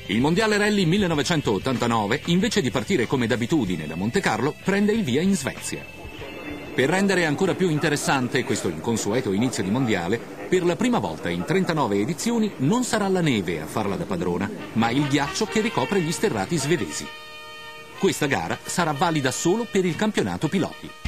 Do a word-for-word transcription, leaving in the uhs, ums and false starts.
Il Mondiale Rally millenovecentottantanove, invece di partire come d'abitudine da Montecarlo, prende il via in Svezia. Per rendere ancora più interessante questo inconsueto inizio di mondiale, per la prima volta in trentanove edizioni non sarà la neve a farla da padrona, ma il ghiaccio che ricopre gli sterrati svedesi. Questa gara sarà valida solo per il campionato piloti.